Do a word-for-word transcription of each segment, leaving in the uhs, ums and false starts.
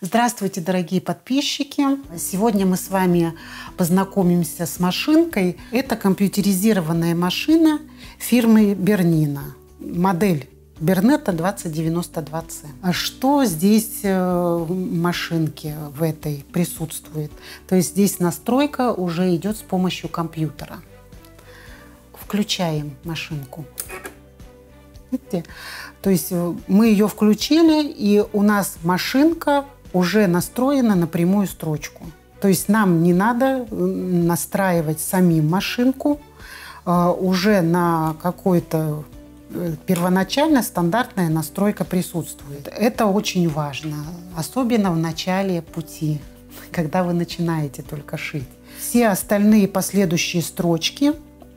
Здравствуйте, дорогие подписчики! Сегодня мы с вами познакомимся с машинкой. Это компьютеризированная машина фирмы Bernina. Модель Bernetta двадцать девяносто два С. А что здесь в машинке в этой присутствует? То есть здесь настройка уже идет с помощью компьютера. Включаем машинку. Видите? То есть мы ее включили, и у нас машинка уже настроена на прямую строчку. То есть нам не надо настраивать самим машинку, уже на какой-то первоначально стандартная настройка присутствует. Это очень важно, особенно в начале пути, когда вы начинаете только шить. Все остальные последующие строчки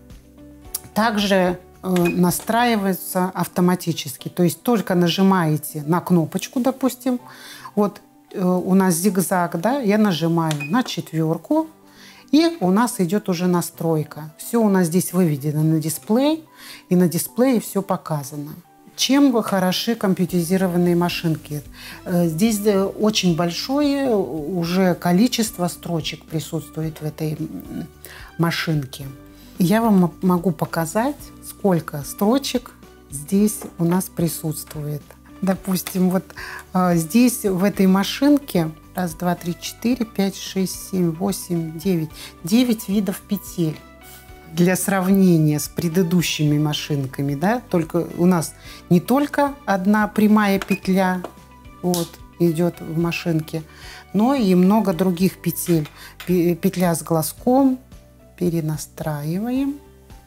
также настраиваются автоматически. То есть только нажимаете на кнопочку, допустим, вот у нас зигзаг, да, я нажимаю на четверку, и у нас идет уже настройка. Все у нас здесь выведено на дисплей, и на дисплее все показано. Чем хороши компьютеризированные машинки? Здесь очень большое уже количество строчек присутствует в этой машинке. Я вам могу показать, сколько строчек здесь у нас присутствует. Допустим, вот а, здесь в этой машинке раз, два, три, четыре, пять, шесть, семь, восемь, девять. Девять видов петель. Для сравнения с предыдущими машинками, да, только у нас не только одна прямая петля вот, идет в машинке, но и много других петель. Петля с глазком. Перенастраиваем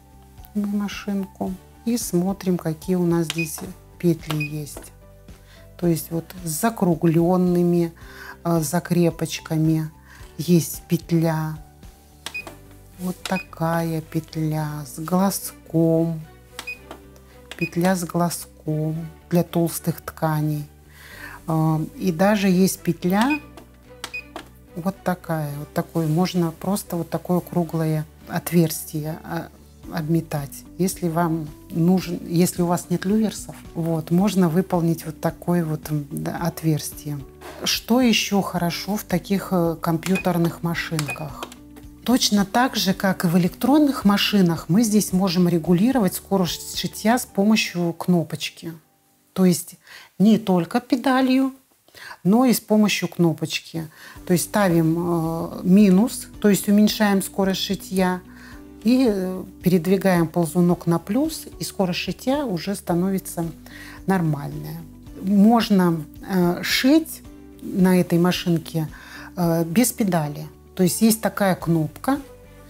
машинку и смотрим, какие у нас здесь петли есть. То есть вот с закругленными э, закрепочками есть петля. Вот такая петля с глазком. Петля с глазком для толстых тканей. Э, и даже есть петля вот такая, вот такое, можно просто вот такое круглое отверстие обметать. Если вам нужен, если у вас нет люверсов, вот, можно выполнить вот такое вот, да, отверстие. Что еще хорошо в таких компьютерных машинках? Точно так же, как и в электронных машинах, мы здесь можем регулировать скорость шитья с помощью кнопочки. То есть не только педалью, но и с помощью кнопочки. То есть ставим э, минус, то есть уменьшаем скорость шитья, и э, передвигаем ползунок на плюс, и скорость шитья уже становится нормальная. Можно э, шить на этой машинке э, без педали. То есть есть такая кнопка,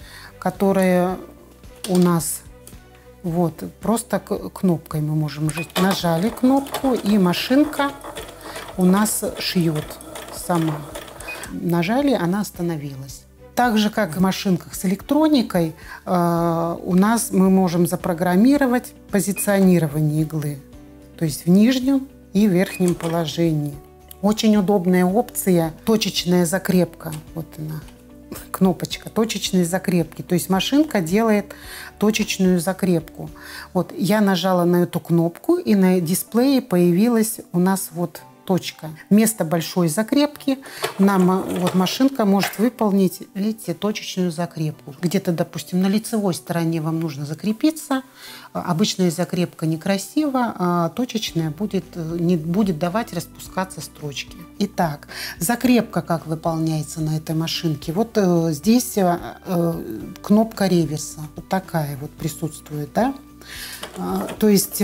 которая у нас вот просто кнопкой мы можем жить. Нажали кнопку, и машинка у нас шьет сама. Нажали, она остановилась. Так же, как и в машинках с электроникой, э, у нас мы можем запрограммировать позиционирование иглы. То есть в нижнем и верхнем положении. Очень удобная опция – точечная закрепка. Вот она, кнопочка точечной закрепки. То есть машинка делает точечную закрепку. Вот я нажала на эту кнопку, и на дисплее появилась у нас вот точка. Вместо большой закрепки нам вот машинка может выполнить, видите, точечную закрепку. Где-то, допустим, на лицевой стороне вам нужно закрепиться. Обычная закрепка некрасива, а точечная будет, не будет давать распускаться строчки. Итак, закрепка как выполняется на этой машинке. Вот э, здесь э, кнопка реверса. Вот такая вот присутствует, да? А, то есть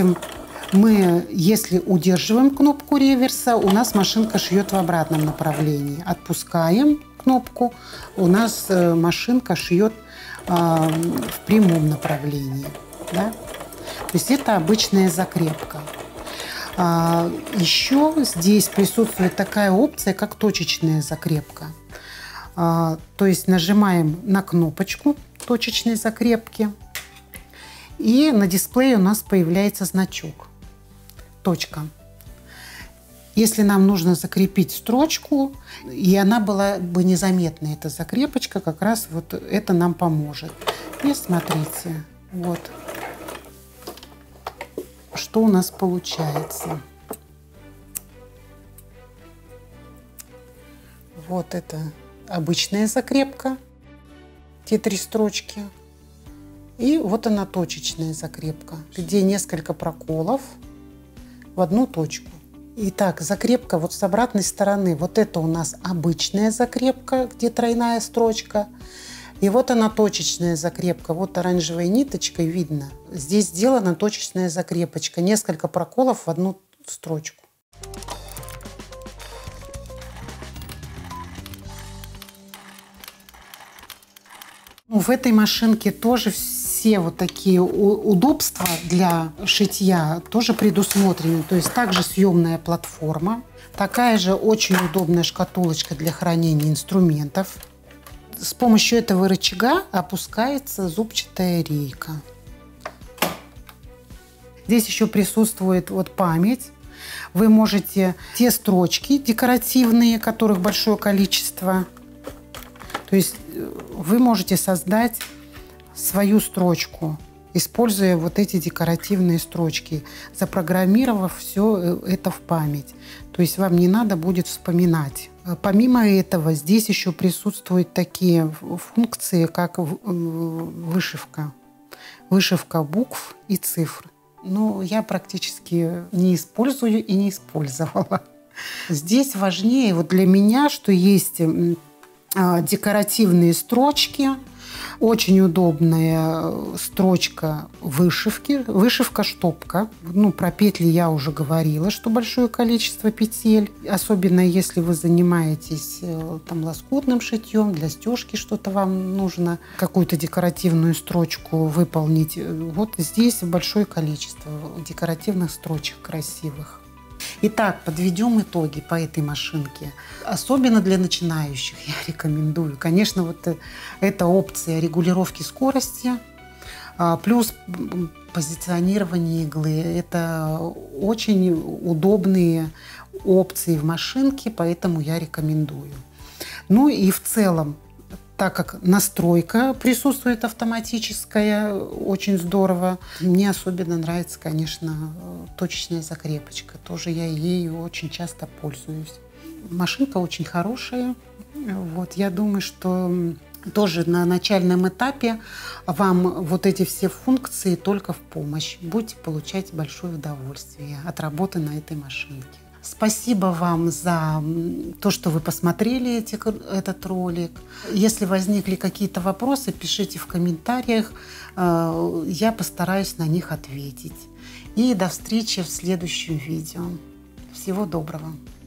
мы, если удерживаем кнопку реверса, у нас машинка шьет в обратном направлении. Отпускаем кнопку, у нас машинка шьет э, в прямом направлении. Да? То есть это обычная закрепка. А, еще здесь присутствует такая опция, как точечная закрепка. А, то есть нажимаем на кнопочку точечной закрепки, и на дисплее у нас появляется значок. Точка. Если нам нужно закрепить строчку, и она была бы незаметна, эта закрепочка, как раз вот это нам поможет. И смотрите, вот, что у нас получается. Вот это обычная закрепка, те три строчки. И вот она точечная закрепка, где несколько проколов в одну точку. Итак, закрепка вот с обратной стороны. Вот это у нас обычная закрепка, где тройная строчка. И вот она точечная закрепка. Вот оранжевой ниточкой видно. Здесь сделана точечная закрепочка. Несколько проколов в одну строчку. В этой машинке тоже все вот такие удобства для шитья тоже предусмотрены. То есть также съемная платформа, такая же очень удобная шкатулочка для хранения инструментов. С помощью этого рычага опускается зубчатая рейка. Здесь еще присутствует вот память. Вы можете те строчки декоративные, которых большое количество, то есть вы можете создать свою строчку, используя вот эти декоративные строчки, запрограммировав все это в память. То есть вам не надо будет вспоминать. Помимо этого, здесь еще присутствуют такие функции, как вышивка. Вышивка букв и цифр. Но я практически не использую и не использовала. Здесь важнее вот для меня, что есть декоративные строчки, очень удобная строчка вышивки, вышивка-штопка. Ну, про петли я уже говорила, что большое количество петель, особенно если вы занимаетесь там лоскутным шитьем, для стежки что-то вам нужно, какую-то декоративную строчку выполнить. Вот здесь большое количество декоративных строчек красивых. Итак, подведем итоги по этой машинке. Особенно для начинающих я рекомендую. Конечно, вот эта опция регулировки скорости плюс позиционирование иглы. Это очень удобные опции в машинке, поэтому я рекомендую. Ну и в целом, так как настройка присутствует автоматическая, очень здорово. Мне особенно нравится, конечно, точечная закрепочка. Тоже я ею очень часто пользуюсь. Машинка очень хорошая. Вот, я думаю, что тоже на начальном этапе вам вот эти все функции только в помощь. Будете получать большое удовольствие от работы на этой машинке. Спасибо вам за то, что вы посмотрели эти, этот ролик. Если возникли какие-то вопросы, пишите в комментариях. Я постараюсь на них ответить. И до встречи в следующем видео. Всего доброго!